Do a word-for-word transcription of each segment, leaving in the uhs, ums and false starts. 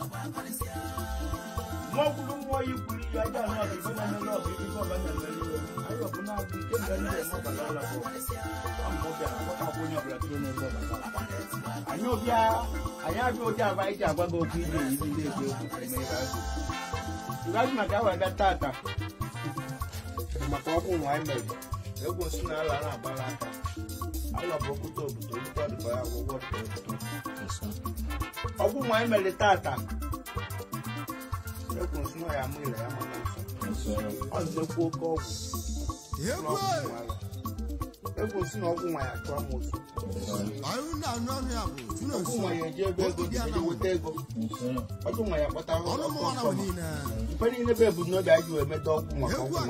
More more you could I don't know if you know if you go back and I hope not be good and I'm I know yeah I have no job I have go to the That's my guy that tata. My papa why made. There was no balaka. I love Okuko to the by our work. Ogu why made the tata. There was no Amila. On the Okuko. There was no one I promised. I will not know him. No, my dear baby, I don't know what I want. Depending on the baby, no that you have met dog. I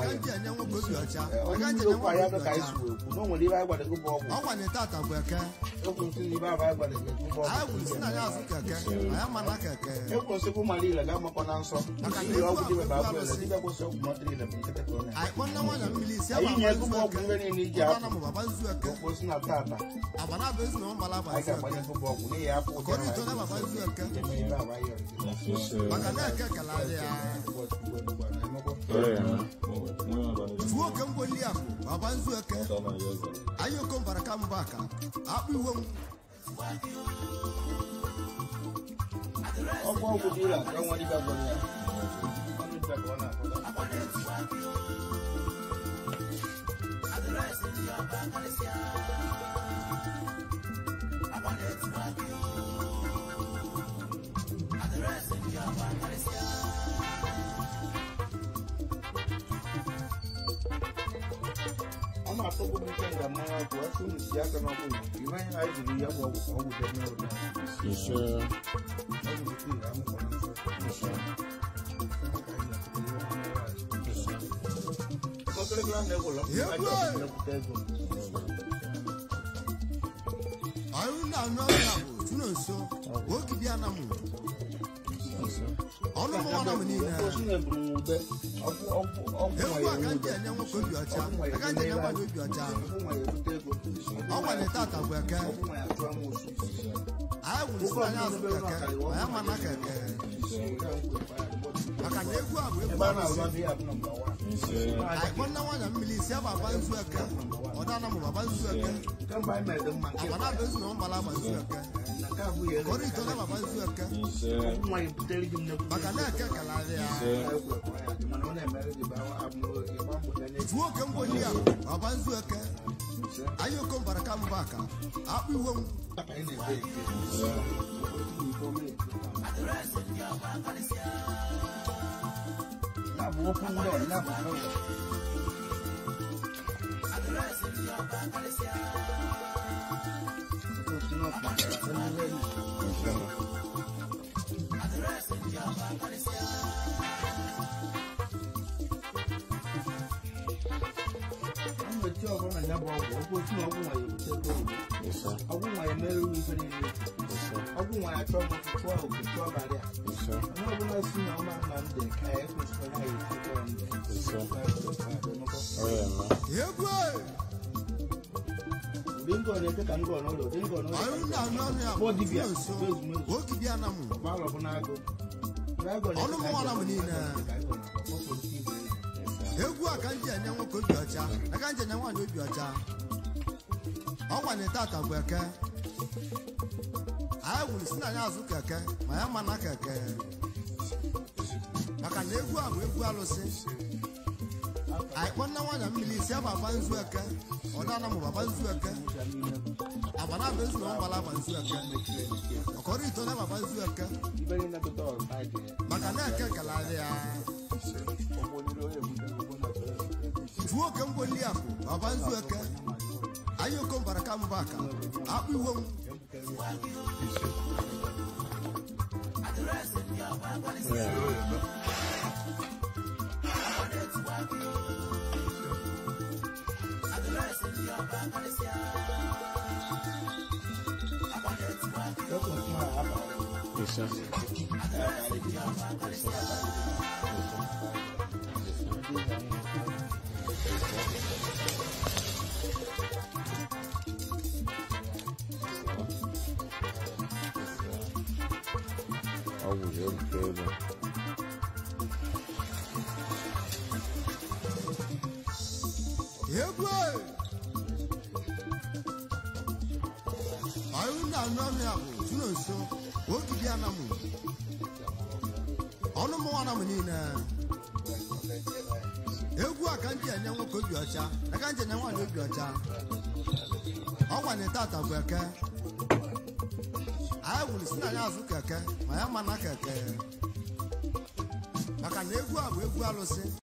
can't do I have a guys who don't leave. I want to go. I want to talk about I will not ask. I am a lacker. You can see my little gamma answer. I can do about the was so much in the I want no one to really say I never walk in any job. Was not Tata. I got my little book. We have to go to the I'm not so good at the man to assume the Yakan of you. Might I be a walk over the middle. Sure. I will not know now. So, what could be an animal? All of one of me. I want to talk about I will find out. I am a knocker. I can never have I want no one to release your bands worker or done of a bands worker. Come by madam. I want not those no Balama worker. What is the name of bands worker? My television. Bacanaka. It's welcome for you. A bands worker. Are you come for a come back? I'll be home. I'm walking down. Bingo, they can go on. Bingo, no, I don't know. What did you do? What did you do? Malabonago. All the more I'm in. You can't get no good. I can't get no one with your job. I want a tata worker. I will stand as a cake. My amanaka. I can never with Wallis. I want no one to really see my bands worker. Or none of my bands worker. I want not those no Balabans worker. According to them, my bands worker. Even in the door, Macanaka Caladia. It's welcome for Liapo, my bands worker. Are you come for a come back? I'll be home. Yes, sir. ọgwụ erute ebe egwu ayu na anụ ya bụ tụrụ nso ogidi anamụ ọnụ mụ anamụ niile egwu a ka ndị enye nwoke obi ọcha aka ndị enye nwaanyị obi ọcha ọgwa na tata bụ eke anyị wụrụ si na anyị azụ keke ma ya mana keke maka na egwu a bụ egwu alụsị